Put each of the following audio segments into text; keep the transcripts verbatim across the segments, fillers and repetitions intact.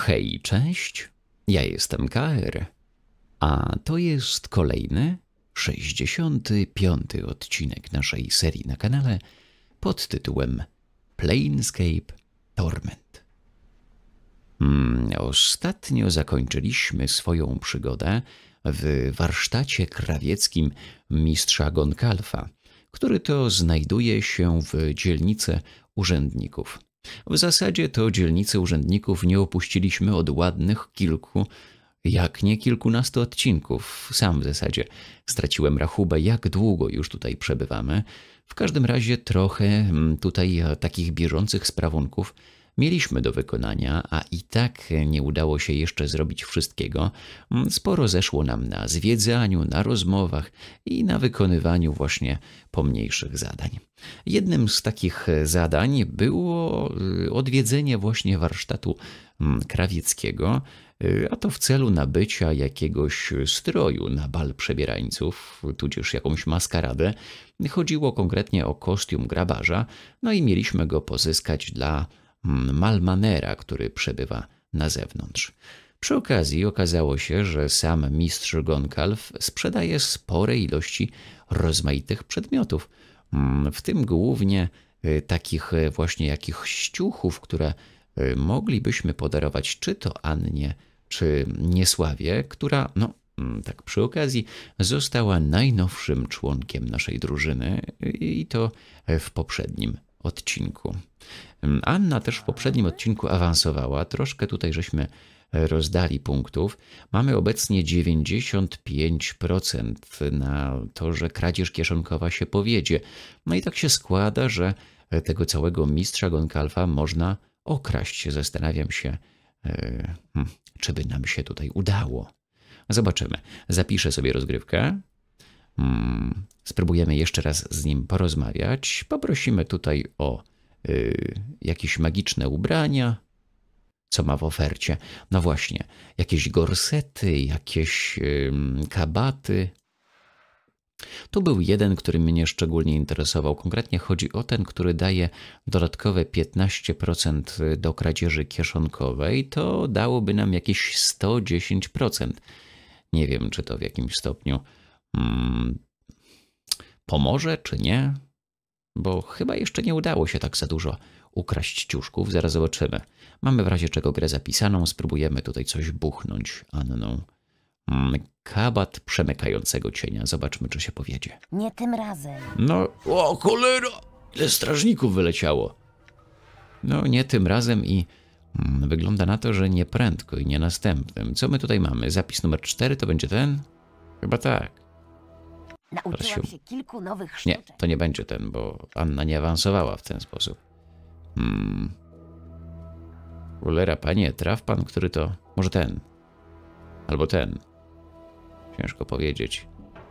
Hej, cześć, ja jestem K R, a to jest kolejny, sześćdziesiąty piąty odcinek naszej serii na kanale pod tytułem Planescape Torment. Hmm, ostatnio zakończyliśmy swoją przygodę w warsztacie krawieckim mistrza Gonkalfa, który to znajduje się w dzielnicy urzędników. W zasadzie to dzielnicy urzędników nie opuściliśmy od ładnych kilku, jak nie kilkunastu odcinków. Sam w zasadzie straciłem rachubę, jak długo już tutaj przebywamy. W każdym razie trochę tutaj takich bieżących sprawunków mieliśmy do wykonania, a i tak nie udało się jeszcze zrobić wszystkiego. Sporo zeszło nam na zwiedzaniu, na rozmowach i na wykonywaniu właśnie pomniejszych zadań. Jednym z takich zadań było odwiedzenie właśnie warsztatu krawieckiego, a to w celu nabycia jakiegoś stroju na bal przebierańców, tudzież jakąś maskaradę. Chodziło konkretnie o kostium grabarza, no i mieliśmy go pozyskać dla Malmanera, który przebywa na zewnątrz. Przy okazji okazało się, że sam mistrz Gonkalf sprzedaje spore ilości rozmaitych przedmiotów, w tym głównie takich właśnie jakichś ciuchów, które moglibyśmy podarować czy to Annie, czy Niesławie, która, no tak przy okazji, została najnowszym członkiem naszej drużyny i to w poprzednim odcinku. Anna też w poprzednim odcinku awansowała, troszkę tutaj żeśmy rozdali punktów. Mamy obecnie dziewięćdziesiąt pięć procent na to, że kradzież kieszonkowa się powiedzie. No i tak się składa, że tego całego mistrza Gonkalfa można okraść. Zastanawiam się, czy by nam się tutaj udało. Zobaczymy. Zapiszę sobie rozgrywkę. Hmm, spróbujemy jeszcze raz z nim porozmawiać. Poprosimy tutaj o y, jakieś magiczne ubrania. Co ma w ofercie? No właśnie, jakieś gorsety, jakieś y, kabaty. Tu był jeden, który mnie szczególnie interesował. Konkretnie chodzi o ten, który daje dodatkowe piętnaście procent do kradzieży kieszonkowej. To dałoby nam jakieś sto dziesięć procent. Nie wiem, czy to w jakimś stopniu Hmm, pomoże, czy nie? Bo chyba jeszcze nie udało się tak za dużo ukraść ciuszków. Zaraz zobaczymy. Mamy w razie czego grę zapisaną. Spróbujemy tutaj coś buchnąć Anną. Hmm, kabat przemykającego cienia. Zobaczmy, czy się powiedzie. Nie tym razem. No, o cholera! Ile strażników wyleciało. No, nie tym razem i hmm, wygląda na to, że nie prędko i nie następnym. Co my tutaj mamy? Zapis numer cztery to będzie ten? Chyba tak. Nauczyłam się kilku nowych Nie, sztuczek. to nie będzie ten, bo Anna nie awansowała w ten sposób. Hmm. Cholera, panie, traf pan, który to... Może ten. Albo ten. Ciężko powiedzieć.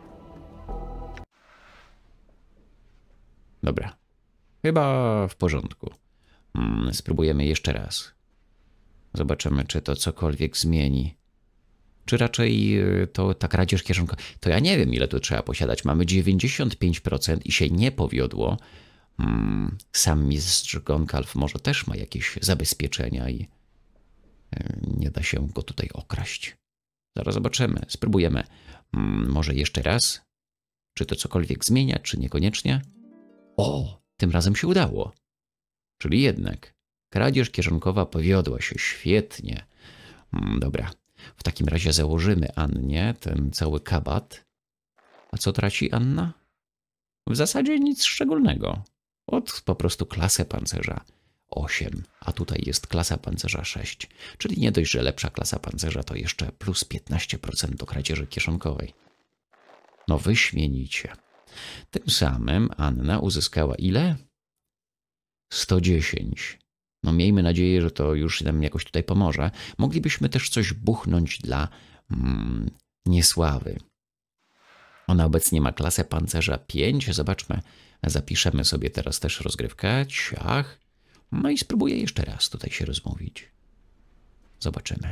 Dobra. Chyba w porządku. Hmm, spróbujemy jeszcze raz. Zobaczymy, czy to cokolwiek zmieni. Czy raczej to ta kradzież kieszonkowa? To ja nie wiem, ile tu trzeba posiadać. Mamy dziewięćdziesiąt pięć procent i się nie powiodło. Hmm, sam mistrz Gonkalf może też ma jakieś zabezpieczenia i nie da się go tutaj okraść. Zaraz zobaczymy, spróbujemy. Hmm, może jeszcze raz? Czy to cokolwiek zmienia, czy niekoniecznie? O, tym razem się udało. Czyli jednak kradzież kieszonkowa powiodła się świetnie. Hmm, dobra. W takim razie założymy Annie ten cały kabat. A co traci Anna? W zasadzie nic szczególnego. Od po prostu klasę pancerza osiem, a tutaj jest klasa pancerza sześć. Czyli nie dość, że lepsza klasa pancerza, to jeszcze plus piętnaście procent do kradzieży kieszonkowej. No wyśmienicie. Tym samym Anna uzyskała ile? sto dziesięć. No miejmy nadzieję, że to już nam jakoś tutaj pomoże. Moglibyśmy też coś buchnąć dla mm, Niesławy. Ona obecnie ma klasę pancerza pięć. Zobaczmy, zapiszemy sobie teraz też rozgrywkę. Ciach. No i spróbuję jeszcze raz tutaj się rozmówić. Zobaczymy.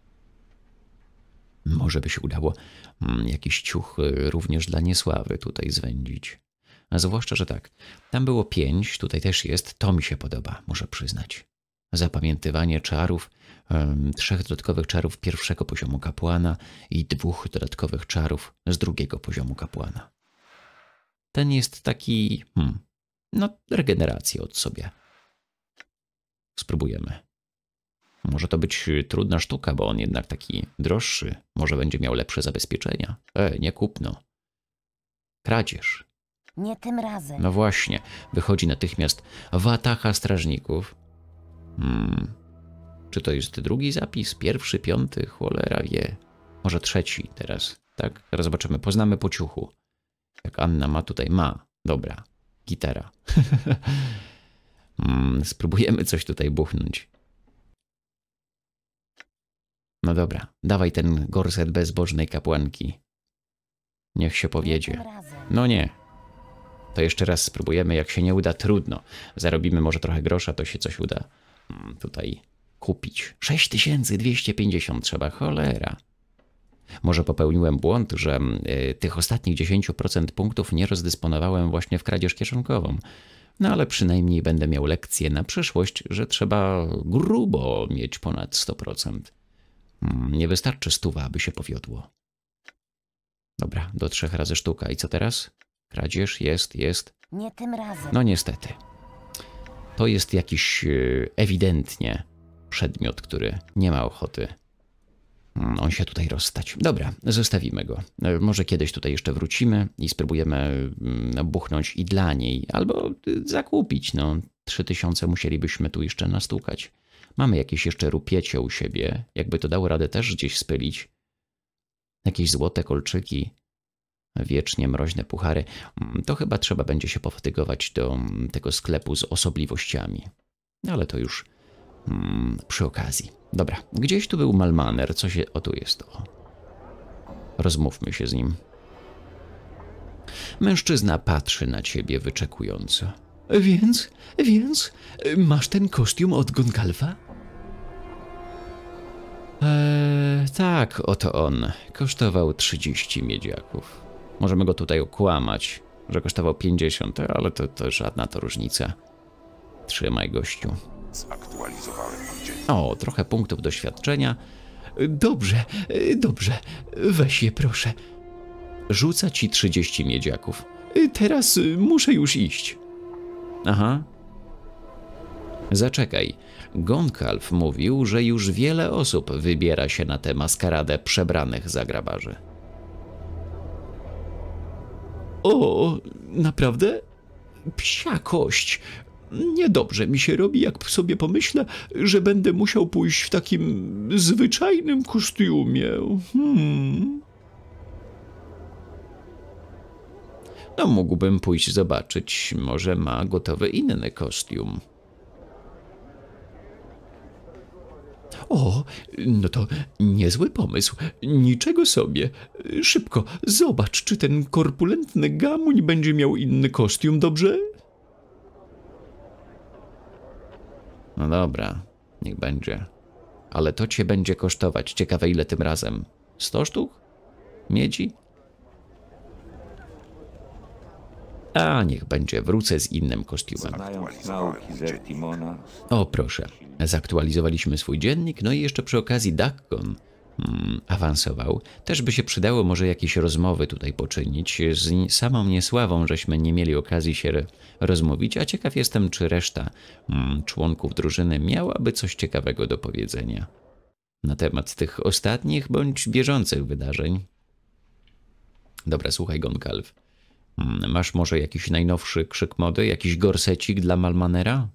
Może by się udało mm, jakiś ciuch również dla Niesławy tutaj zwędzić. A zwłaszcza, że tak, tam było pięć, tutaj też jest, to mi się podoba, muszę przyznać. zapamiętywanie czarów, um, trzech dodatkowych czarów pierwszego poziomu kapłana i dwóch dodatkowych czarów z drugiego poziomu kapłana. Ten jest taki, hmm, no, regenerację od sobie. Spróbujemy. Może to być trudna sztuka, bo on jednak taki droższy. Może będzie miał lepsze zabezpieczenia. E, nie kupno. Kradzież. Nie tym razem. No właśnie, wychodzi natychmiast watacha strażników. Hmm. Czy to jest drugi zapis? Pierwszy, piąty? Cholera wie. Może trzeci teraz, tak? Teraz zobaczymy. Poznamy po ciuchu. Jak Anna ma tutaj, ma. Dobra. Gitara. hmm, spróbujemy coś tutaj buchnąć. No dobra, dawaj ten gorset bezbożnej kapłanki. Niech się powiedzie. No nie. To jeszcze raz spróbujemy, jak się nie uda, trudno. Zarobimy może trochę grosza, to się coś uda tutaj kupić. sześć tysięcy dwieście pięćdziesiąt trzeba, cholera. Może popełniłem błąd, że y, tych ostatnich dziesięć procent punktów nie rozdysponowałem właśnie w kradzież kieszonkową. No ale przynajmniej będę miał lekcję na przyszłość, że trzeba grubo mieć ponad sto procent. Hmm, nie wystarczy stuwa, aby się powiodło. Dobra, do trzech razy sztuka. I co teraz? Kradzież jest, jest. Nie tym razem. No niestety. To jest jakiś yy, ewidentnie przedmiot, który nie ma ochoty hmm, on się tutaj rozstać. Dobra, zostawimy go. Yy, może kiedyś tutaj jeszcze wrócimy i spróbujemy yy, buchnąć i dla niej. Albo yy, zakupić. No, trzy tysiące musielibyśmy tu jeszcze nastukać. Mamy jakieś jeszcze rupiecie u siebie. Jakby to dało radę też gdzieś spylić. Jakieś złote kolczyki. Wiecznie mroźne puchary. To chyba trzeba będzie się pofatygować do tego sklepu z osobliwościami. Ale to już hmm, przy okazji. Dobra, gdzieś tu był Malmaner. Co się... O, tu jest to. Rozmówmy się z nim. Mężczyzna patrzy na ciebie wyczekująco. Więc, więc, masz ten kostium od Gonkalfa? Eee, tak, oto on. Kosztował trzydzieści miedziaków. Możemy go tutaj okłamać, że kosztował pięćdziesiąt, ale to, to żadna to różnica. Trzymaj, gościu. Zaktualizowałem dzień. O, trochę punktów doświadczenia. Dobrze, dobrze. Weź je, proszę. Rzuca ci trzydzieści miedziaków. Teraz muszę już iść. Aha. Zaczekaj. Gonkalf mówił, że już wiele osób wybiera się na tę maskaradę przebranych za grabarzy. O, naprawdę? Psia kość. Niedobrze mi się robi, jak sobie pomyślę, że będę musiał pójść w takim zwyczajnym kostiumie. Hmm. No, mógłbym pójść zobaczyć, może ma gotowy inny kostium. O, no to niezły pomysł. Niczego sobie. Szybko, zobacz, czy ten korpulentny gamuń będzie miał inny kostium, dobrze? No dobra, niech będzie. Ale to cię będzie kosztować. Ciekawe, ile tym razem? Sto sztuk? Miedzi? A, niech będzie. Wrócę z innym kostiumem. Znając nauki Zertimona. O, proszę. Zaktualizowaliśmy swój dziennik, no i jeszcze przy okazji Dakkon hmm, awansował. Też by się przydało może jakieś rozmowy tutaj poczynić. Z samą Niesławą żeśmy nie mieli okazji się rozmówić, a ciekaw jestem, czy reszta hmm, członków drużyny miałaby coś ciekawego do powiedzenia na temat tych ostatnich bądź bieżących wydarzeń. Dobra, słuchaj, Gonkalf. Hmm, masz może jakiś najnowszy krzyk mody, jakiś gorsecik dla Malmanera?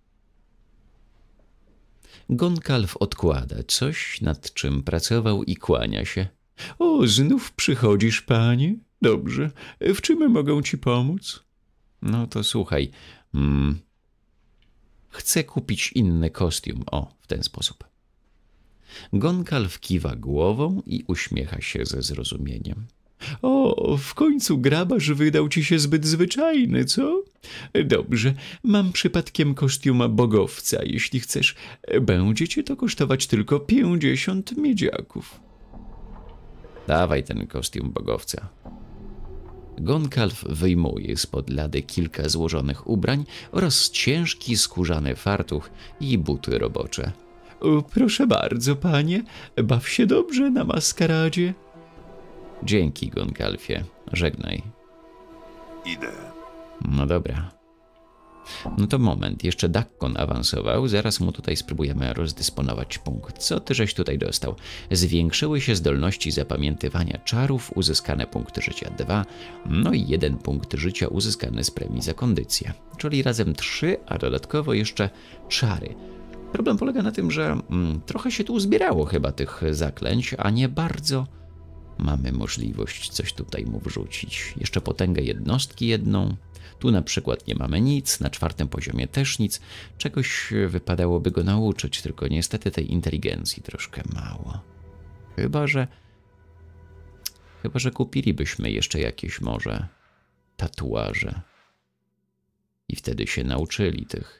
Gonkalf odkłada coś, nad czym pracował i kłania się. O, znów przychodzisz, panie? Dobrze. W czym mogę ci pomóc? No to słuchaj. Hmm. Chcę kupić inny kostium. O, w ten sposób. Gonkalf kiwa głową i uśmiecha się ze zrozumieniem. O, w końcu grabarz wydał ci się zbyt zwyczajny, co? Dobrze, mam przypadkiem kostium bogowca, jeśli chcesz. Będzie cię to kosztować tylko pięćdziesiąt miedziaków. Dawaj ten kostium bogowca. Goncalf wyjmuje spod lady kilka złożonych ubrań oraz ciężki skórzany fartuch i buty robocze. O, proszę bardzo, panie, baw się dobrze na maskaradzie. Dzięki, Goncalfie. Żegnaj. Idę. No dobra. No to moment, jeszcze Dakkon awansował, zaraz mu tutaj spróbujemy rozdysponować punkt. Co ty żeś tutaj dostał? Zwiększyły się zdolności zapamiętywania czarów, uzyskane punkty życia dwa, no i jeden punkt życia uzyskany z premii za kondycję, czyli razem trzy, a dodatkowo jeszcze czary. Problem polega na tym, że mm, trochę się tu uzbierało chyba tych zaklęć, a nie bardzo mamy możliwość coś tutaj mu wrzucić. Jeszcze potęgę jednostki jedną. Tu na przykład nie mamy nic, na czwartym poziomie też nic. Czegoś wypadałoby go nauczyć, tylko niestety tej inteligencji troszkę mało. Chyba, że... Chyba, że kupilibyśmy jeszcze jakieś może tatuaże. I wtedy się nauczyli tych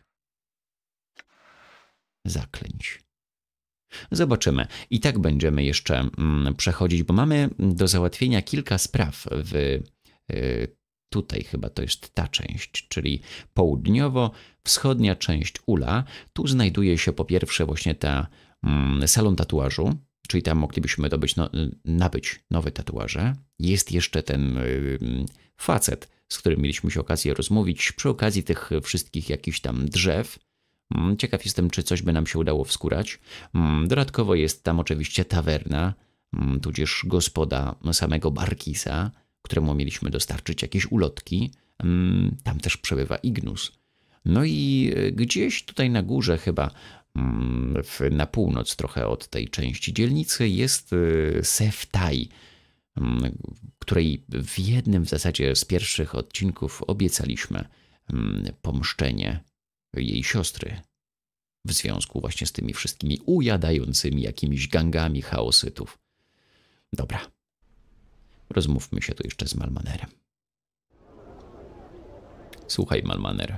zaklęć. Zobaczymy. I tak będziemy jeszcze mm, przechodzić, bo mamy do załatwienia kilka spraw w... Yy, Tutaj chyba to jest ta część, czyli południowo-wschodnia część Ula. Tu znajduje się po pierwsze właśnie ta mm, salon tatuażu, czyli tam moglibyśmy dobyć, no, nabyć nowe tatuaże. Jest jeszcze ten y, facet, z którym mieliśmy się okazję rozmówić przy okazji tych wszystkich jakichś tam drzew. Ciekaw jestem, czy coś by nam się udało wskórać. Dodatkowo jest tam oczywiście tawerna, tudzież gospoda samego Barkisa, któremu mieliśmy dostarczyć jakieś ulotki. Tam też przebywa Ignus. No i gdzieś tutaj na górze chyba na północ trochę od tej części dzielnicy jest Seftai, której w jednym w zasadzie z pierwszych odcinków obiecaliśmy pomszczenie jej siostry w związku właśnie z tymi wszystkimi ujadającymi jakimiś gangami chaosytów. Dobra. Rozmówmy się tu jeszcze z Malmanerem. Słuchaj, Malmaner.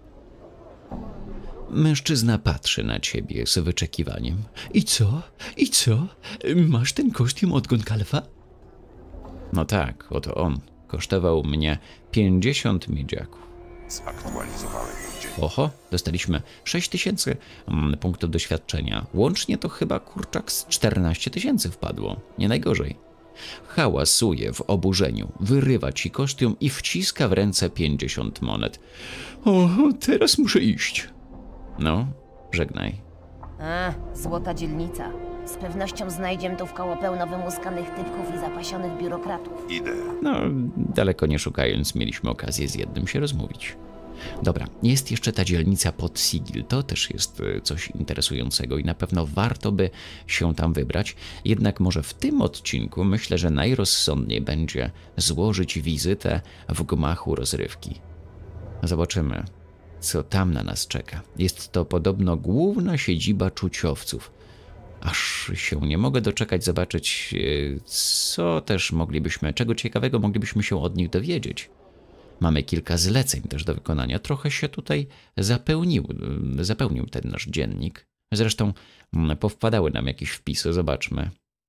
Mężczyzna patrzy na ciebie z wyczekiwaniem. I co? I co? Masz ten kostium od Goncalfa? No tak, oto on. Kosztował mnie pięćdziesiąt miedziaków. Zaktualizowałem dzień. Oho, dostaliśmy sześć tysięcy punktów doświadczenia. Łącznie to chyba kurczak z czternaście tysięcy wpadło. Nie najgorzej. Hałasuje w oburzeniu, wyrywa ci kostium i wciska w ręce pięćdziesiąt monet. O, teraz muszę iść. No, żegnaj. A, złota dzielnica. Z pewnością znajdziemy tu w koło pełno wymuskanych typków i zapasionych biurokratów. Idę. No, daleko nie szukając, mieliśmy okazję z jednym się rozmówić. Dobra, jest jeszcze ta dzielnica pod Sigil. To też jest coś interesującego i na pewno warto by się tam wybrać. Jednak może w tym odcinku myślę, że najrozsądniej będzie złożyć wizytę w gmachu rozrywki. Zobaczymy, co tam na nas czeka. Jest to podobno główna siedziba czuciowców. Aż się nie mogę doczekać zobaczyć, co też moglibyśmy, czego ciekawego moglibyśmy się od nich dowiedzieć. Mamy kilka zleceń też do wykonania. Trochę się tutaj zapełnił, zapełnił ten nasz dziennik. Zresztą powpadały nam jakieś wpisy, zobaczmy.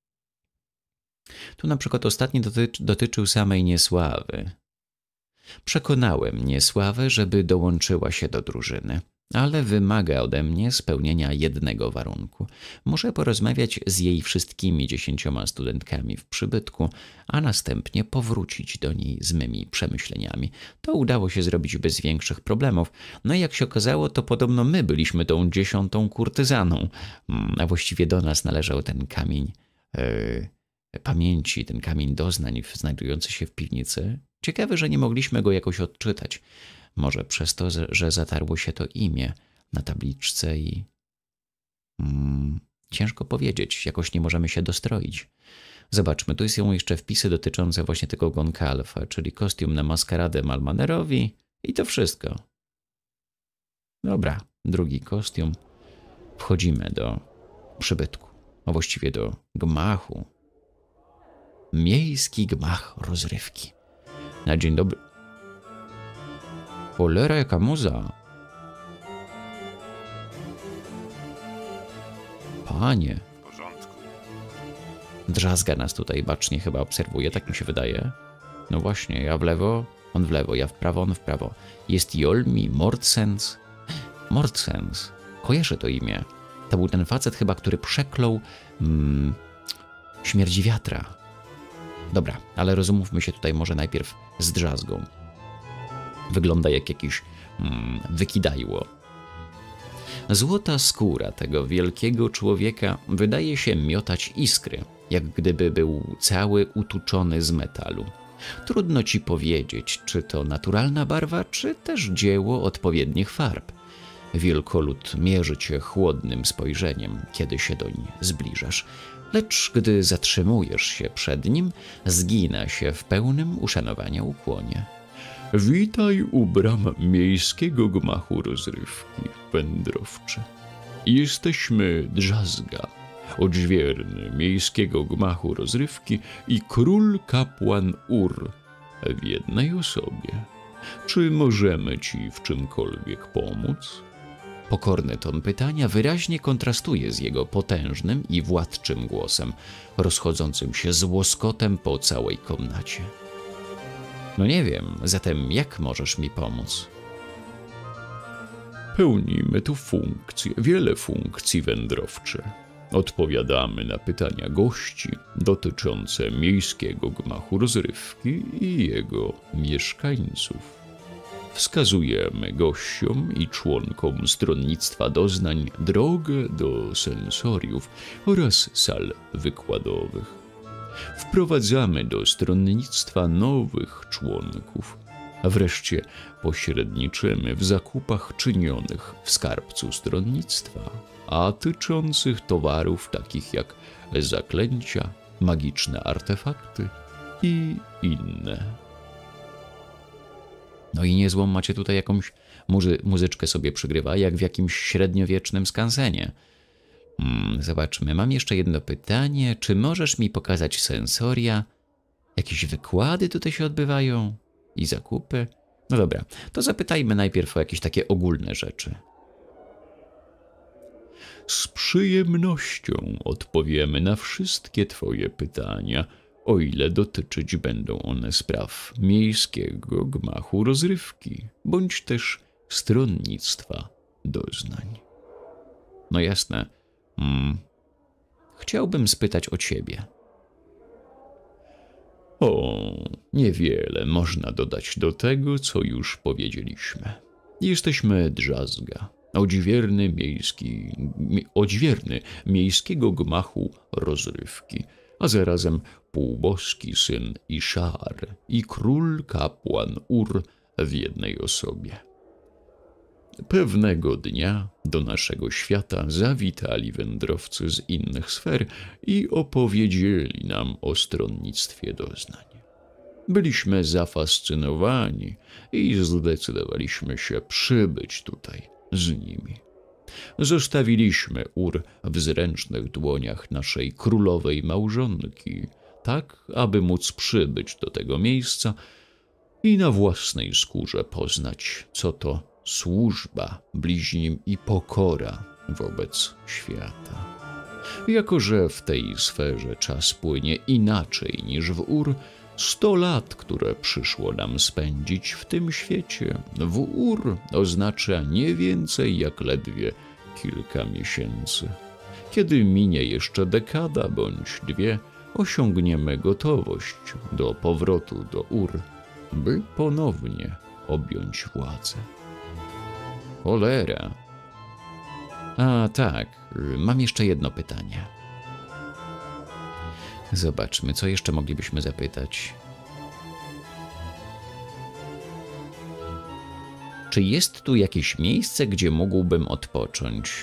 Tu na przykład ostatni dotyczy, dotyczył samej Niesławy. Przekonałem Niesławę, żeby dołączyła się do drużyny, ale wymaga ode mnie spełnienia jednego warunku. Muszę porozmawiać z jej wszystkimi dziesięcioma studentkami w przybytku, a następnie powrócić do niej z mymi przemyśleniami. To udało się zrobić bez większych problemów. No i jak się okazało, to podobno my byliśmy tą dziesiątą kurtyzaną, a właściwie do nas należał ten kamień yy, pamięci, ten kamień doznań znajdujący się w piwnicy. Ciekawe, że nie mogliśmy go jakoś odczytać. Może przez to, że zatarło się to imię na tabliczce i... Hmm, ciężko powiedzieć, jakoś nie możemy się dostroić. Zobaczmy, tu są jeszcze wpisy dotyczące właśnie tego Goncalfa, czyli kostium na maskaradę Malmanerowi i to wszystko. Dobra, drugi kostium. Wchodzimy do przybytku, a właściwie do gmachu. Miejski gmach rozrywki. Na dzień dobry. Cholera, jaka muza. Panie. W porządku. Drzazga nas tutaj bacznie chyba obserwuje, tak mi się wydaje. No właśnie, ja w lewo, on w lewo, ja w prawo, on w prawo. Jest Jolmi Mordsens. Mordsens. Kojarzę to imię. To był ten facet chyba, który przeklął mm, śmierci wiatra. Dobra, ale rozumówmy się tutaj może najpierw z drzazgą. Wygląda jak jakiś mm, wykidajło. Złota skóra tego wielkiego człowieka wydaje się miotać iskry, jak gdyby był cały utuczony z metalu. Trudno ci powiedzieć, czy to naturalna barwa, czy też dzieło odpowiednich farb. Wielkolud mierzy cię chłodnym spojrzeniem, kiedy się doń zbliżasz, lecz gdy zatrzymujesz się przed nim, zgina się w pełnym uszanowania ukłonie. Witaj u bram miejskiego gmachu rozrywki, wędrowcze. Jesteśmy Drzazga, odźwierny miejskiego gmachu rozrywki i król kapłan Ur w jednej osobie. Czy możemy ci w czymkolwiek pomóc? Pokorny ton pytania wyraźnie kontrastuje z jego potężnym i władczym głosem, rozchodzącym się z łoskotem po całej komnacie. No nie wiem, zatem jak możesz mi pomóc? Pełnimy tu funkcje, wiele funkcji wędrowcze. Odpowiadamy na pytania gości dotyczące miejskiego gmachu rozrywki i jego mieszkańców. Wskazujemy gościom i członkom stronnictwa doznań drogę do sensoriów oraz sal wykładowych. Wprowadzamy do stronnictwa nowych członków, a wreszcie pośredniczymy w zakupach czynionych w skarbcu stronnictwa, a tyczących towarów takich jak zaklęcia, magiczne artefakty i inne. No i niezłą macie tutaj jakąś muzy muzyczkę sobie przygrywa, jak w jakimś średniowiecznym skansenie. Hmm, zobaczmy, mam jeszcze jedno pytanie. Czy możesz mi pokazać sensoria? Jakieś wykłady tutaj się odbywają? I zakupy? No dobra, to zapytajmy najpierw o jakieś takie ogólne rzeczy. Z przyjemnością odpowiemy na wszystkie twoje pytania, o ile dotyczyć będą one spraw miejskiego gmachu rozrywki, bądź też stronnictwa doznań. No jasne. Hmm. Chciałbym spytać o ciebie. O, niewiele można dodać do tego, co już powiedzieliśmy. Jesteśmy Drzazga, odźwierny miejski, odźwierny miejskiego gmachu rozrywki, a zarazem półboski syn Iszar i król kapłan Ur w jednej osobie. Pewnego dnia do naszego świata zawitali wędrowcy z innych sfer i opowiedzieli nam o stronnictwie doznań. Byliśmy zafascynowani i zdecydowaliśmy się przybyć tutaj z nimi. Zostawiliśmy Ur w zręcznych dłoniach naszej królowej małżonki, tak aby móc przybyć do tego miejsca i na własnej skórze poznać, co to służba bliźnim i pokora wobec świata. Jako że w tej sferze czas płynie inaczej niż w Ur, sto lat, które przyszło nam spędzić w tym świecie, w Ur oznacza nie więcej jak ledwie kilka miesięcy. Kiedy minie jeszcze dekada bądź dwie, osiągniemy gotowość do powrotu do Ur, by ponownie objąć władzę. Cholera. A tak, mam jeszcze jedno pytanie. Zobaczmy, co jeszcze moglibyśmy zapytać. Czy jest tu jakieś miejsce, gdzie mógłbym odpocząć?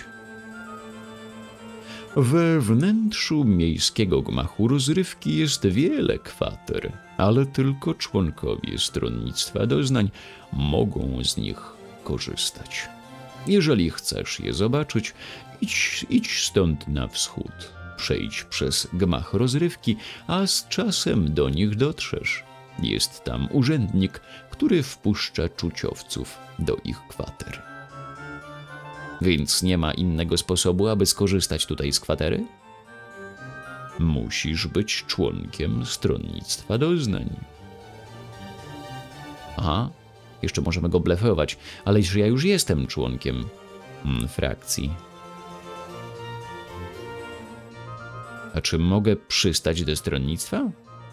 We wnętrzu miejskiego gmachu rozrywki jest wiele kwater, ale tylko członkowie stronnictwa doznań mogą z nich korzystać. Jeżeli chcesz je zobaczyć, idź, idź stąd na wschód. Przejdź przez gmach rozrywki, a z czasem do nich dotrzesz. Jest tam urzędnik, który wpuszcza czuciowców do ich kwater. Więc nie ma innego sposobu, aby skorzystać tutaj z kwatery? Musisz być członkiem stronnictwa doznań. Aha, jeszcze możemy go blefować, ale że ja już jestem członkiem mm, frakcji. A czy mogę przystać do stronnictwa?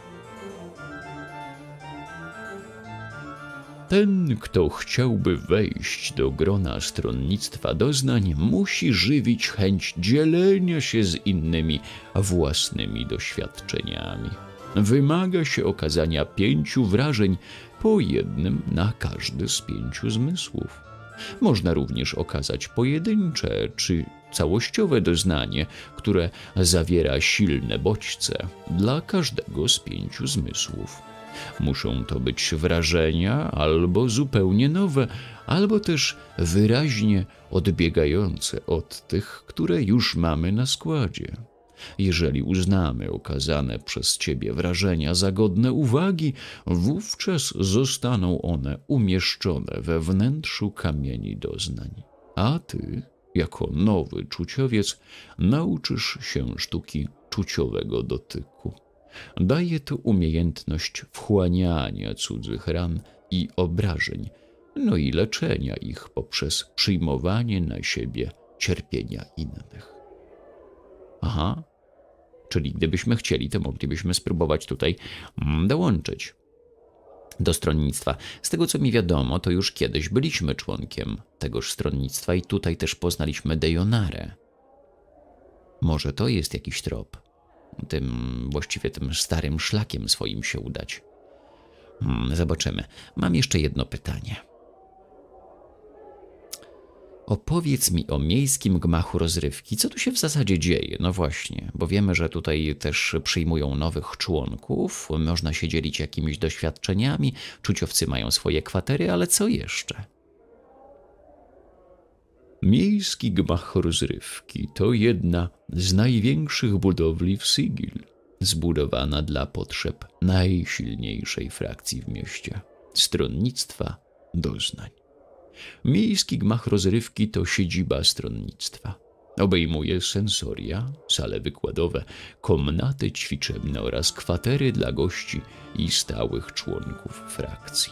Ten, kto chciałby wejść do grona stronnictwa doznań, musi żywić chęć dzielenia się z innymi własnymi doświadczeniami. Wymaga się okazania pięciu wrażeń, po jednym na każdy z pięciu zmysłów. Można również okazać pojedyncze czy całościowe doznanie, które zawiera silne bodźce dla każdego z pięciu zmysłów. Muszą to być wrażenia albo zupełnie nowe, albo też wyraźnie odbiegające od tych, które już mamy na składzie. Jeżeli uznamy okazane przez Ciebie wrażenia za godne uwagi, wówczas zostaną one umieszczone we wnętrzu kamieni doznań. A Ty, jako nowy czuciowiec, nauczysz się sztuki czuciowego dotyku. Daje to umiejętność wchłaniania cudzych ran i obrażeń, no i leczenia ich poprzez przyjmowanie na siebie cierpienia innych. Aha, czyli gdybyśmy chcieli, to moglibyśmy spróbować tutaj dołączyć do stronnictwa. Z tego, co mi wiadomo, to już kiedyś byliśmy członkiem tegoż stronnictwa i tutaj też poznaliśmy Dejonarę. Może to jest jakiś trop. Tym, właściwie tym starym szlakiem swoim się udać. Hmm, zobaczymy. Mam jeszcze jedno pytanie. Opowiedz mi o miejskim gmachu rozrywki. Co tu się w zasadzie dzieje? No właśnie, bo wiemy, że tutaj też przyjmują nowych członków, można się dzielić jakimiś doświadczeniami, czuciowcy mają swoje kwatery, ale co jeszcze? Miejski gmach rozrywki to jedna z największych budowli w Sigil, zbudowana dla potrzeb najsilniejszej frakcji w mieście – stronnictwa doznań. Miejski gmach rozrywki to siedziba stronnictwa. Obejmuje sensoria, sale wykładowe, komnaty ćwiczebne oraz kwatery dla gości i stałych członków frakcji.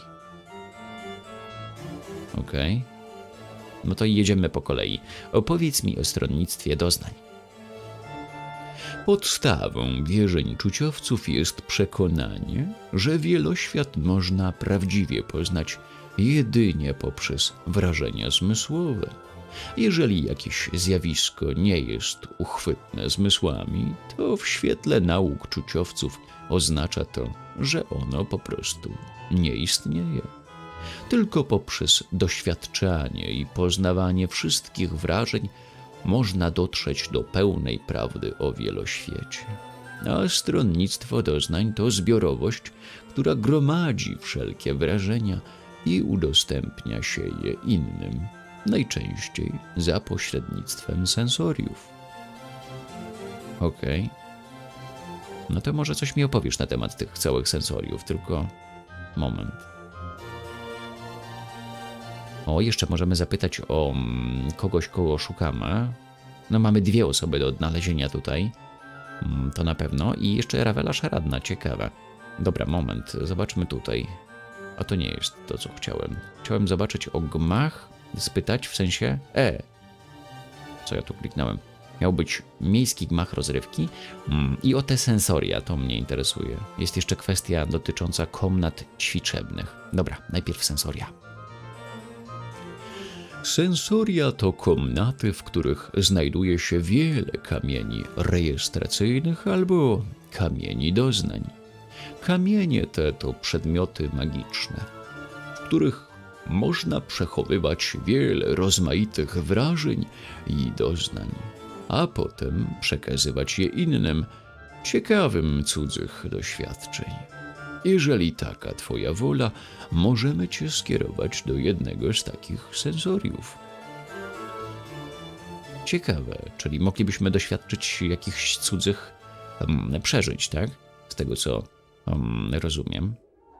Okej. Okay. No to jedziemy po kolei. Opowiedz mi o stronnictwie doznań. Podstawą wierzeń czuciowców jest przekonanie, że wieloświat można prawdziwie poznać jedynie poprzez wrażenia zmysłowe. Jeżeli jakieś zjawisko nie jest uchwytne zmysłami, to w świetle nauk czuciowców oznacza to, że ono po prostu nie istnieje. Tylko poprzez doświadczanie i poznawanie wszystkich wrażeń można dotrzeć do pełnej prawdy o wieloświecie. A stronnictwo doznań to zbiorowość, która gromadzi wszelkie wrażenia i udostępnia się je innym, najczęściej za pośrednictwem sensoriów. Okej. Okay. No to może coś mi opowiesz na temat tych całych sensoriów, tylko moment. O, jeszcze możemy zapytać o mm, kogoś, kogo szukamy. No mamy dwie osoby do odnalezienia tutaj. Mm, to na pewno. I jeszcze Ravela Szaradna, ciekawe. Dobra, moment, zobaczmy tutaj. A to nie jest to, co chciałem. Chciałem zobaczyć o gmach, spytać w sensie... E, co ja tu kliknąłem? Miał być miejski gmach rozrywki mm, i o te sensoria, to mnie interesuje. Jest jeszcze kwestia dotycząca komnat ćwiczebnych. Dobra, najpierw sensoria. Sensoria to komnaty, w których znajduje się wiele kamieni rejestracyjnych albo kamieni doznań. Kamienie te to przedmioty magiczne, w których można przechowywać wiele rozmaitych wrażeń i doznań, a potem przekazywać je innym, ciekawym cudzych doświadczeń. Jeżeli taka Twoja wola, możemy Cię skierować do jednego z takich sensoriów. Ciekawe, czyli moglibyśmy doświadczyć jakichś cudzych um, przeżyć, tak? Z tego, co um, rozumiem.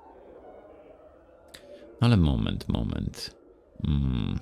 Ale moment, moment. Hmm.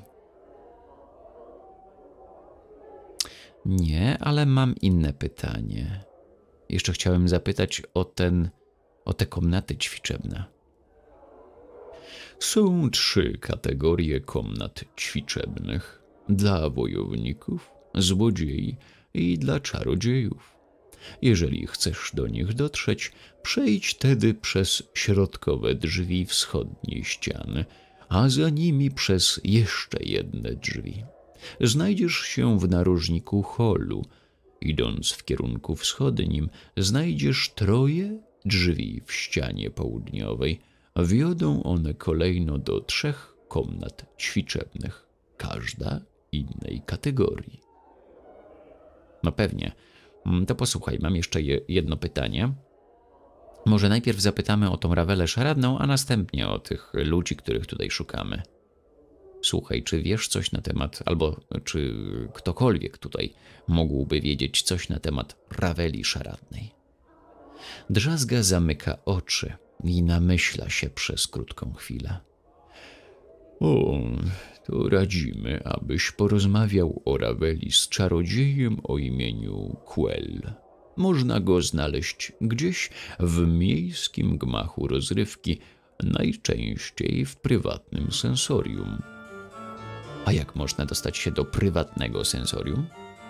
Nie, ale mam inne pytanie. Jeszcze chciałem zapytać o ten... o te komnaty ćwiczebne. Są trzy kategorie komnat ćwiczebnych. Dla wojowników, złodziei i dla czarodziejów. Jeżeli chcesz do nich dotrzeć, przejdź tedy przez środkowe drzwi wschodniej ściany, a za nimi przez jeszcze jedne drzwi. Znajdziesz się w narożniku holu. Idąc w kierunku wschodnim, znajdziesz troje drzwi w ścianie południowej. Wiodą one kolejno do trzech komnat ćwiczebnych, każda innej kategorii. No pewnie. To posłuchaj, mam jeszcze jedno pytanie. Może najpierw zapytamy o tą Rawelę Szaradną, a następnie o tych ludzi, których tutaj szukamy. Słuchaj, czy wiesz coś na temat, albo czy ktokolwiek tutaj mógłby wiedzieć coś na temat Raweli Szaradnej? Drzazga zamyka oczy i namyśla się przez krótką chwilę. O, to radzimy, abyś porozmawiał o Raweli z czarodziejem o imieniu Quell. Można go znaleźć gdzieś w miejskim gmachu rozrywki, najczęściej w prywatnym sensorium. A jak można dostać się do prywatnego sensorium?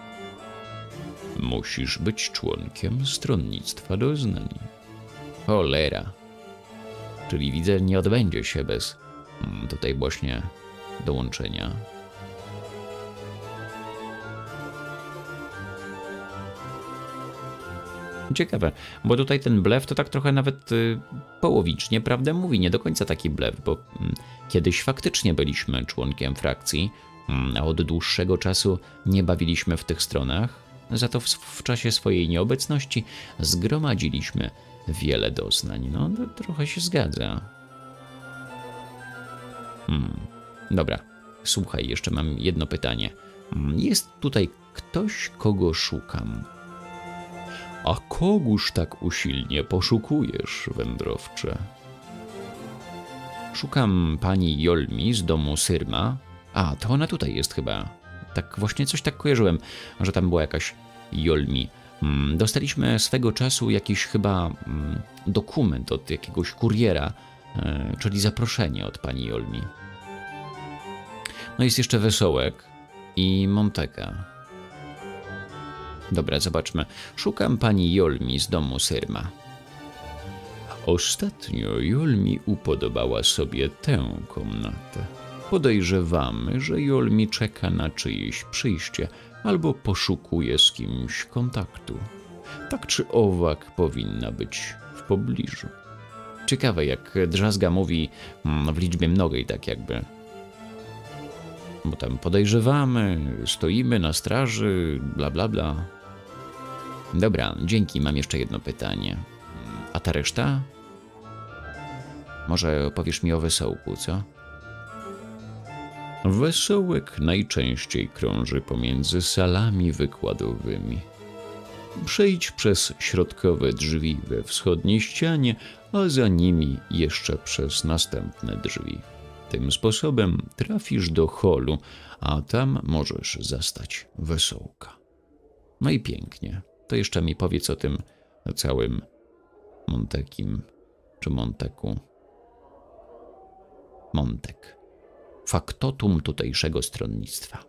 Musisz być członkiem stronnictwa doznań. Cholera. Czyli widzę, nie odbędzie się bez tutaj właśnie dołączenia. Ciekawe, bo tutaj ten blef to tak trochę nawet y, połowicznie prawdę mówi, nie do końca taki blef, bo y, kiedyś faktycznie byliśmy członkiem frakcji, y, a od dłuższego czasu nie bawiliśmy w tych stronach, za to w, w czasie swojej nieobecności zgromadziliśmy wiele doznań. No, to trochę się zgadza. Hmm. Dobra, słuchaj, jeszcze mam jedno pytanie. Jest tutaj ktoś, kogo szukam. A kogóż tak usilnie poszukujesz, wędrowcze? Szukam pani Jolmi z domu Syrma. A, to ona tutaj jest chyba. Tak właśnie coś tak kojarzyłem, że tam była jakaś Jolmi. Dostaliśmy swego czasu jakiś chyba dokument od jakiegoś kuriera, czyli zaproszenie od pani Jolmi. No jest jeszcze Wesołek i Monteka. Dobra, zobaczmy. Szukam pani Jolmi z domu Syrma. Ostatnio Jolmi upodobała sobie tę komnatę. Podejrzewamy, że Jolmi czeka na czyjeś przyjście albo poszukuje z kimś kontaktu. Tak czy owak powinna być w pobliżu. Ciekawe, jak Drzazga mówi w liczbie mnogiej, tak jakby. Bo tam podejrzewamy, stoimy na straży, bla bla bla. Dobra, dzięki, mam jeszcze jedno pytanie. A ta reszta? Może opowiesz mi o Wesołku, co? Wesołek najczęściej krąży pomiędzy salami wykładowymi. Przejdź przez środkowe drzwi we wschodniej ścianie, a za nimi jeszcze przez następne drzwi. Tym sposobem trafisz do holu, a tam możesz zastać Wesołka. No i pięknie. To jeszcze mi powiedz o tym całym Montekim, czy Monteku. Montek. Faktotum tutejszego stronnictwa.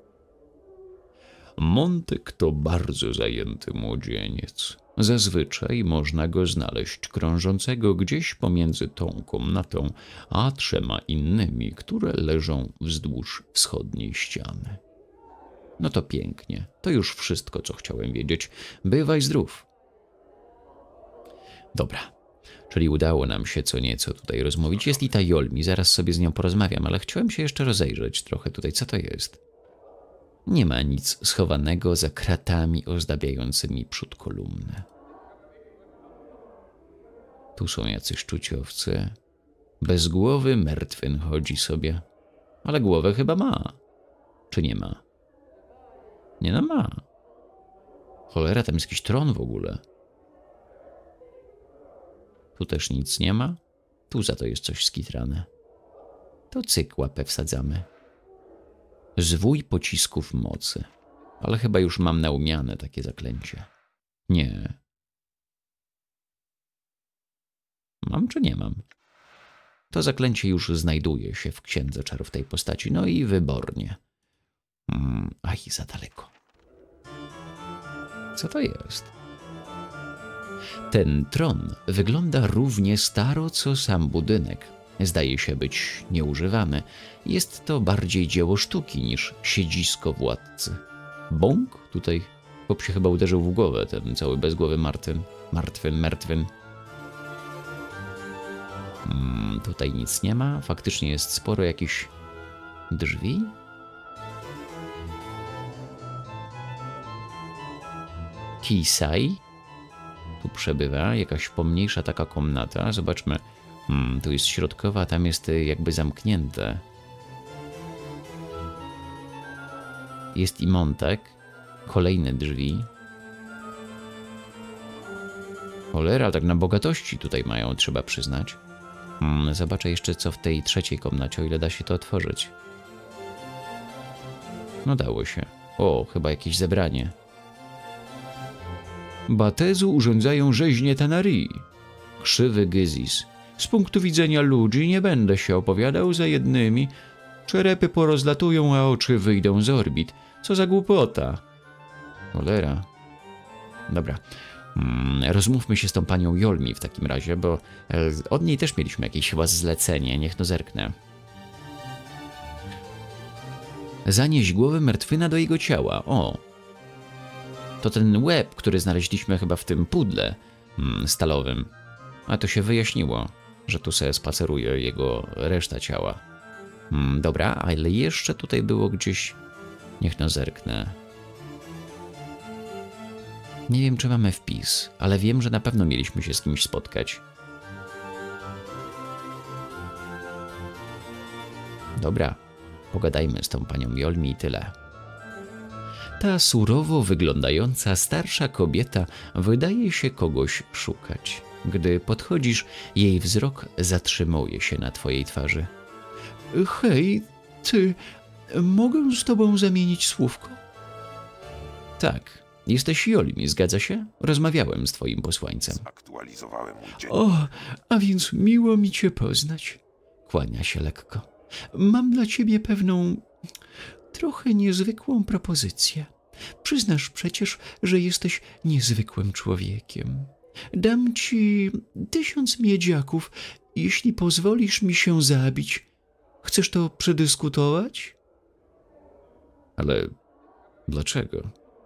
Montek to bardzo zajęty młodzieniec. Zazwyczaj można go znaleźć krążącego gdzieś pomiędzy tą komnatą a trzema innymi, które leżą wzdłuż wschodniej ściany. No to pięknie. To już wszystko, co chciałem wiedzieć. Bywaj zdrów. Dobra. Czyli udało nam się co nieco tutaj rozmówić. Jest i ta Jolmi, zaraz sobie z nią porozmawiam, ale chciałem się jeszcze rozejrzeć trochę tutaj. Co to jest? Nie ma nic schowanego za kratami ozdabiającymi przód kolumny. Tu są jacyś czuciowcy. Bez głowy Mertwyn chodzi sobie. Ale głowę chyba ma. Czy nie ma? Nie no ma. Cholera, tam jest jakiś tron w ogóle. Tu też nic nie ma. Tu za to jest coś skitrane. To cyk łapę wsadzamy. Zwój pocisków mocy. Ale chyba już mam naumiane takie zaklęcie. Nie. Mam czy nie mam? To zaklęcie już znajduje się w księdze czarów tej postaci. No i wybornie. Hmm, aj, za daleko. Co to jest? Ten tron wygląda równie staro, co sam budynek. Zdaje się być nieużywany. Jest to bardziej dzieło sztuki niż siedzisko władcy. Bąk? Tutaj chłop się chyba uderzył w głowę, ten cały bezgłowy Martyn. Martwyn, Mertwyn. Hmm, tutaj nic nie ma. Faktycznie jest sporo jakichś drzwi. Kisai. Tu przebywa jakaś pomniejsza taka komnata. Zobaczmy. Hmm, tu jest środkowa, a tam jest jakby zamknięte. Jest i Montek. Kolejne drzwi. Cholera, tak na bogatości tutaj mają, trzeba przyznać. Hmm, zobaczę jeszcze, co w tej trzeciej komnacie, o ile da się to otworzyć. No dało się. O, chyba jakieś zebranie. Batezu urządzają rzeźnie Tanari. Krzywy Gyzis. Z punktu widzenia ludzi nie będę się opowiadał za jednymi. Czerepy porozlatują, a oczy wyjdą z orbit. Co za głupota. Cholera. Dobra. Hmm, rozmówmy się z tą panią Jolmi w takim razie, bo e, od niej też mieliśmy jakieś chyba zlecenie. Niech no zerknę. Zanieś głowę Mertwyna do jego ciała. O. To ten łeb, który znaleźliśmy chyba w tym pudle hmm, stalowym. A to się wyjaśniło, że tu sobie spaceruje jego reszta ciała. Hmm, dobra, ale jeszcze tutaj było gdzieś... Niech no zerknę. Nie wiem, czy mamy wpis, ale wiem, że na pewno mieliśmy się z kimś spotkać. Dobra, pogadajmy z tą panią Jolmi i tyle. Ta surowo wyglądająca starsza kobieta wydaje się kogoś szukać. Gdy podchodzisz, jej wzrok zatrzymuje się na twojej twarzy. Hej, ty, mogę z tobą zamienić słówko? Tak, jesteś Jolmi, zgadza się? Rozmawiałem z twoim posłańcem. Zaktualizowałem mój dzień. O, a więc miło mi cię poznać. Kłania się lekko. Mam dla ciebie pewną, trochę niezwykłą propozycję. Przyznasz przecież, że jesteś niezwykłym człowiekiem. Dam ci tysiąc miedziaków, jeśli pozwolisz mi się zabić. Chcesz to przedyskutować? Ale dlaczego?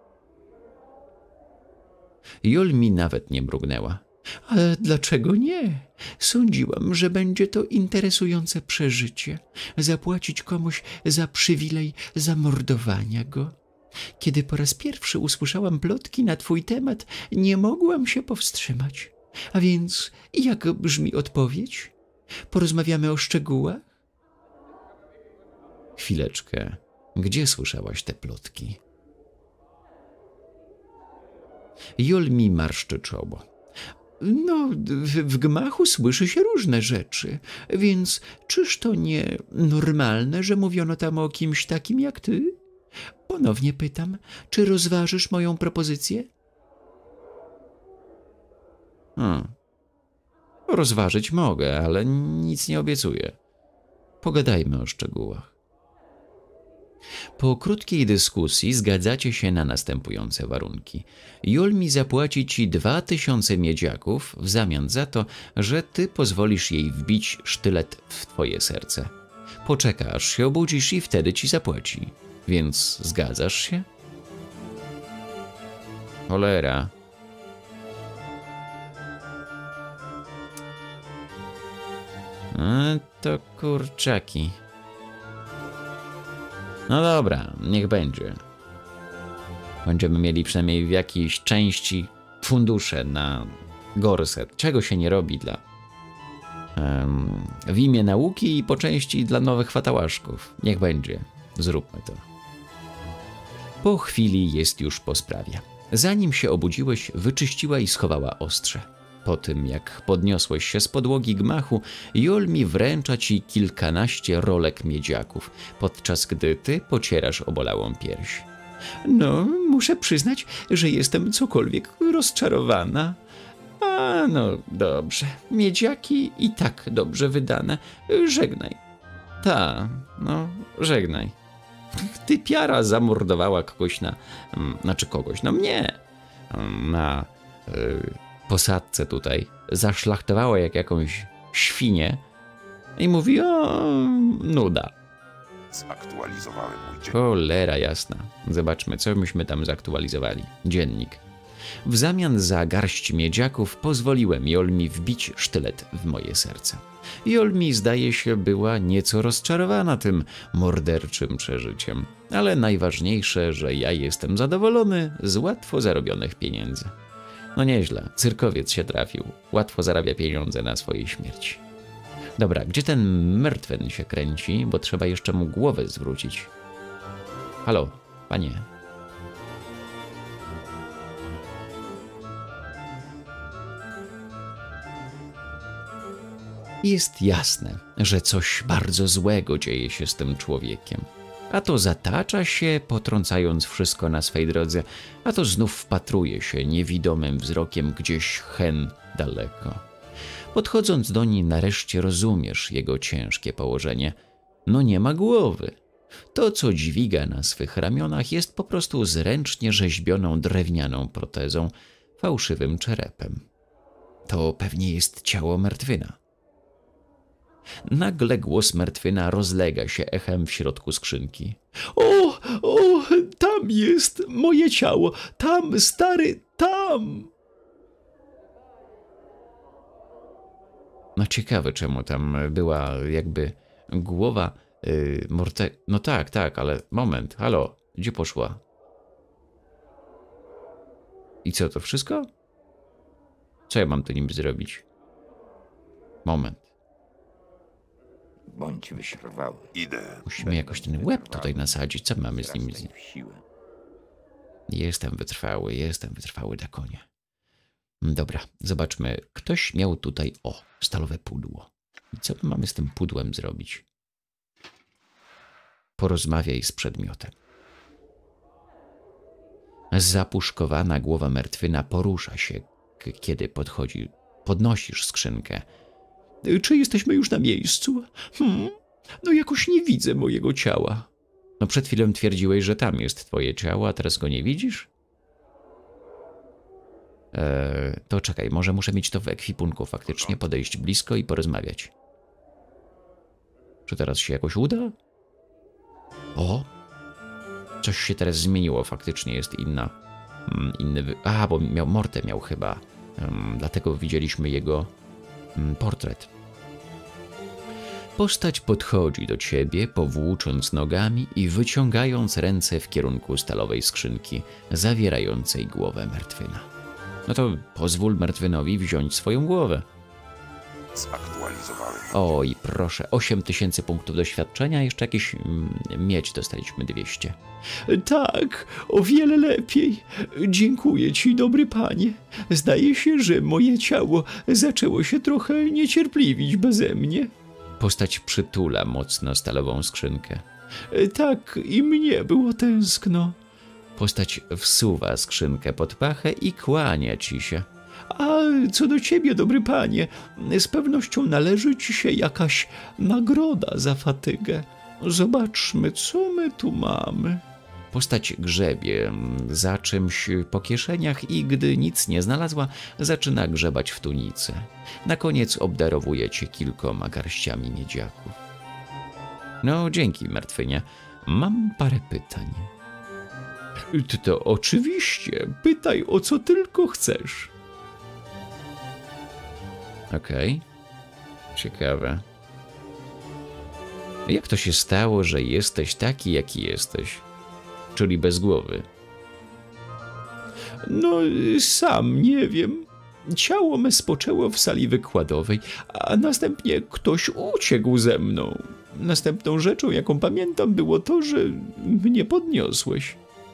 Jolmi nawet nie mrugnęła. Ale dlaczego nie? Sądziłam, że będzie to interesujące przeżycie. Zapłacić komuś za przywilej zamordowania go. Kiedy po raz pierwszy usłyszałam plotki na twój temat, nie mogłam się powstrzymać. A więc jak brzmi odpowiedź? Porozmawiamy o szczegółach? Chwileczkę. Gdzie słyszałaś te plotki? Jolmi marszczy czoło. No, w, w gmachu słyszy się różne rzeczy, więc czyż to nie normalne, że mówiono tam o kimś takim jak ty? Ponownie pytam, czy rozważysz moją propozycję? Hmm. Rozważyć mogę, ale nic nie obiecuję. Pogadajmy o szczegółach. Po krótkiej dyskusji zgadzacie się na następujące warunki. Jolmi zapłaci ci dwa tysiące miedziaków w zamian za to, że ty pozwolisz jej wbić sztylet w twoje serce. Poczeka, aż się obudzisz i wtedy ci zapłaci. Więc zgadzasz się? Cholera. A to kurczaki. No dobra, niech będzie. Będziemy mieli przynajmniej w jakiejś części fundusze na gorset. Czego się nie robi dla um, w imię nauki i po części dla nowych fatałaszków. Niech będzie. Zróbmy to. Po chwili jest już po sprawie. Zanim się obudziłeś, wyczyściła i schowała ostrze. Po tym, jak podniosłeś się z podłogi gmachu, Jolmi wręcza ci kilkanaście rolek miedziaków, podczas gdy ty pocierasz obolałą pierś. No, muszę przyznać, że jestem cokolwiek rozczarowana. A, no dobrze. Miedziaki i tak dobrze wydane. Żegnaj. Ta, no, żegnaj. Typiara zamordowała kogoś na... Znaczy kogoś, no mnie. Na y, posadce tutaj. Zaszlachtowała jak jakąś świnię. I mówi, o, nuda. Zaktualizowałem mój dziennik. Cholera jasna. Zobaczmy, co myśmy tam zaktualizowali. Dziennik. W zamian za garść miedziaków pozwoliłem Jolmi wbić sztylet w moje serce. Jolmi, zdaje się, była nieco rozczarowana tym morderczym przeżyciem. Ale najważniejsze, że ja jestem zadowolony z łatwo zarobionych pieniędzy. No nieźle, cyrkowiec się trafił. Łatwo zarabia pieniądze na swojej śmierci. Dobra, gdzie ten Myrtwen się kręci, bo trzeba jeszcze mu głowę zwrócić. Halo, panie. Jest jasne, że coś bardzo złego dzieje się z tym człowiekiem. A to zatacza się, potrącając wszystko na swej drodze, a to znów wpatruje się niewidomym wzrokiem gdzieś hen daleko. Podchodząc do niej, nareszcie rozumiesz jego ciężkie położenie. No nie ma głowy. To, co dźwiga na swych ramionach, jest po prostu zręcznie rzeźbioną drewnianą protezą, fałszywym czerepem. To pewnie jest ciało Myrtwyna. Nagle głos Myrtwyna rozlega się echem w środku skrzynki. O, o, tam jest moje ciało, tam, stary, tam! No ciekawe, czemu tam była jakby głowa yy, Morte... No tak, tak, ale moment, halo, gdzie poszła? I co, to wszystko? Co ja mam tu niby zrobić? Moment. Bądź wytrwały. Idę. Musimy jakoś ten łeb tutaj nasadzić. Co mamy z nim? Jestem wytrwały, jestem wytrwały na konie. Dobra, zobaczmy. Ktoś miał tutaj, o, stalowe pudło. I co my mamy z tym pudłem zrobić? Porozmawiaj z przedmiotem. Zapuszkowana głowa Myrtwyna porusza się, kiedy podchodzi, podnosisz skrzynkę. Czy jesteśmy już na miejscu? Hmm, no jakoś nie widzę mojego ciała. No przed chwilą twierdziłeś, że tam jest twoje ciało, a teraz go nie widzisz? Eee, to czekaj, może muszę mieć to w ekwipunku faktycznie, podejść blisko i porozmawiać. Czy teraz się jakoś uda? O! Coś się teraz zmieniło, faktycznie jest inna. Mm, inny wy... A, bo miał Mortę miał chyba. Um, dlatego widzieliśmy jego um, portret. Postać podchodzi do ciebie, powłócząc nogami i wyciągając ręce w kierunku stalowej skrzynki, zawierającej głowę Myrtwyna. No to pozwól Myrtwynowi wziąć swoją głowę. Zaktualizowałem. Oj, proszę, osiem tysięcy punktów doświadczenia, jeszcze jakieś mm, miedź dostaliśmy dwieście. Tak, o wiele lepiej. Dziękuję ci, dobry panie. Zdaje się, że moje ciało zaczęło się trochę niecierpliwić beze mnie. Postać przytula mocno stalową skrzynkę. Tak, i mnie było tęskno. Postać wsuwa skrzynkę pod pachę i kłania ci się. A co do ciebie, dobry panie, z pewnością należy ci się jakaś nagroda za fatygę. Zobaczmy, co my tu mamy. Postać grzebie za czymś po kieszeniach i gdy nic nie znalazła, zaczyna grzebać w tunicy. Na koniec obdarowuje cię kilkoma garściami miedziaków. No, dzięki, Myrtwynie. Mam parę pytań. To, to oczywiście, pytaj o co tylko chcesz. Okej. Okay. Ciekawe. Jak to się stało, że jesteś taki, jaki jesteś? Czyli bez głowy. No, sam nie wiem. Ciało me spoczęło w sali wykładowej, a następnie ktoś uciekł ze mną. Następną rzeczą, jaką pamiętam, było to, że mnie podniosłeś.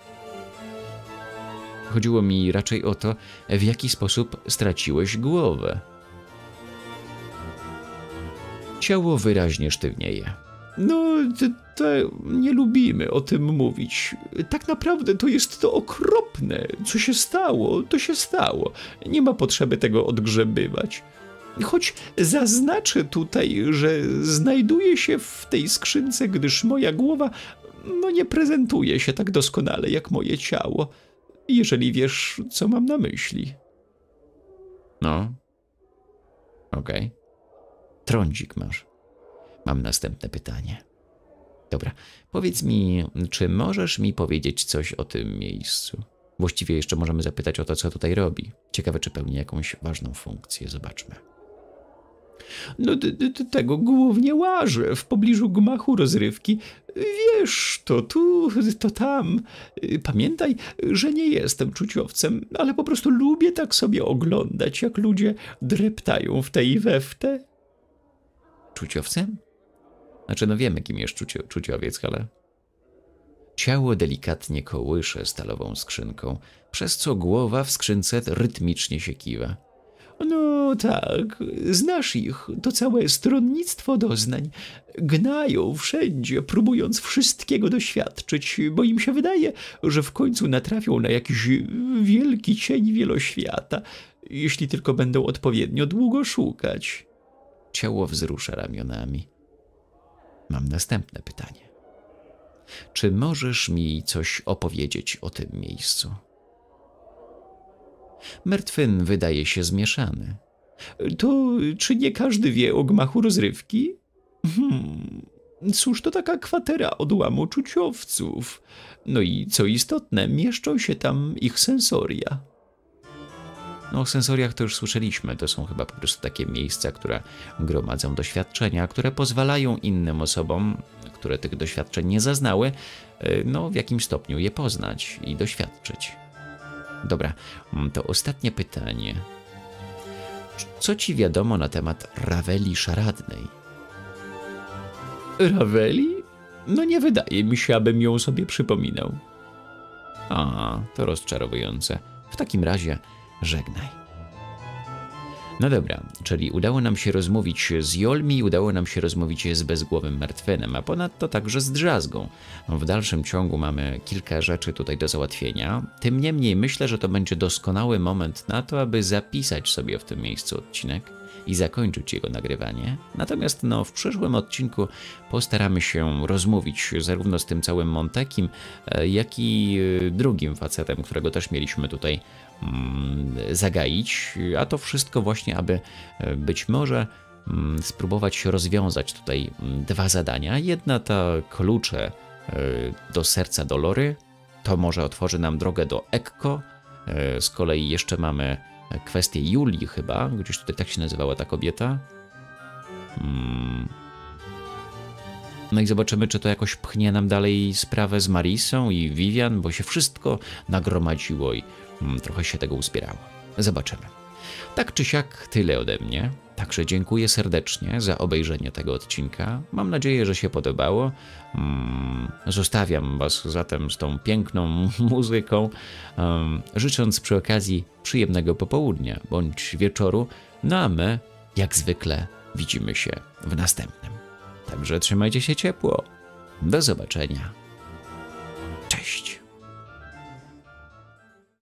Chodziło mi raczej o to, w jaki sposób straciłeś głowę. Ciało wyraźnie sztywnieje. No, to, to nie lubimy o tym mówić. Tak naprawdę to jest to okropne. Co się stało, to się stało. Nie ma potrzeby tego odgrzebywać. Choć zaznaczę tutaj, że znajduję się w tej skrzynce, gdyż moja głowa no nie prezentuje się tak doskonale jak moje ciało, jeżeli wiesz, co mam na myśli. No. Okej. Okay. Trądzik masz. Mam następne pytanie. Dobra, powiedz mi, czy możesz mi powiedzieć coś o tym miejscu? Właściwie jeszcze możemy zapytać o to, co tutaj robi. Ciekawe, czy pełni jakąś ważną funkcję. Zobaczmy. No tego głównie łażę w pobliżu gmachu rozrywki. Wiesz, to tu, to tam. Pamiętaj, że nie jestem czuciowcem, ale po prostu lubię tak sobie oglądać, jak ludzie dreptają w te i we w te. Czuciowcem? Znaczy, no wiemy, kim jest czucio, czuciowiec, ale... Ciało delikatnie kołysze stalową skrzynką, przez co głowa w skrzynce rytmicznie się kiwa. No tak, znasz ich, to całe stronnictwo doznań. Gnają wszędzie, próbując wszystkiego doświadczyć, bo im się wydaje, że w końcu natrafią na jakiś wielki cień wieloświata, jeśli tylko będą odpowiednio długo szukać. Ciało wzrusza ramionami. Mam następne pytanie. Czy możesz mi coś opowiedzieć o tym miejscu? Mertwyn wydaje się zmieszany. To czy nie każdy wie o gmachu rozrywki? Hmm, cóż, to taka kwatera odłamu czuciowców. No i co istotne, mieszczą się tam ich sensoria. No, o sensoriach to już słyszeliśmy. To są chyba po prostu takie miejsca, które gromadzą doświadczenia, które pozwalają innym osobom, które tych doświadczeń nie zaznały, no w jakimś stopniu je poznać i doświadczyć. Dobra, to ostatnie pytanie. Co ci wiadomo na temat Raveli Szaradnej? Raveli? No nie wydaje mi się, abym ją sobie przypominał. A, to rozczarowujące. W takim razie żegnaj. No dobra, czyli udało nam się rozmówić z Jolmi, udało nam się rozmówić z bezgłowym Mertwynem, a ponadto także z Drzazgą. W dalszym ciągu mamy kilka rzeczy tutaj do załatwienia. Tym niemniej myślę, że to będzie doskonały moment na to, aby zapisać sobie w tym miejscu odcinek i zakończyć jego nagrywanie. Natomiast no, w przyszłym odcinku postaramy się rozmówić zarówno z tym całym Montekim, jak i drugim facetem, którego też mieliśmy tutaj mm, zagaić, a to wszystko właśnie, aby być może mm, spróbować rozwiązać tutaj dwa zadania. Jedna ta klucze do serca Dolory, to może otworzy nam drogę do Ekko. Z kolei jeszcze mamy kwestię Julii chyba, gdzieś tutaj tak się nazywała ta kobieta. Hmm. No i zobaczymy, czy to jakoś pchnie nam dalej sprawę z Marisą i Vivian, bo się wszystko nagromadziło i hmm, trochę się tego uzbierało. Zobaczymy. Tak czy siak, tyle ode mnie. Także dziękuję serdecznie za obejrzenie tego odcinka. Mam nadzieję, że się podobało. Hmm, zostawiam was zatem z tą piękną muzyką, um, życząc przy okazji przyjemnego popołudnia bądź wieczoru. No a my, jak zwykle, widzimy się w następnym. Także trzymajcie się ciepło. Do zobaczenia. Cześć.